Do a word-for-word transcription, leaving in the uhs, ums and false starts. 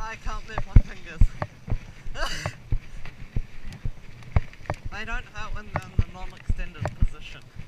I can't move my fingers. They don't hurt when they're in the non-extended position.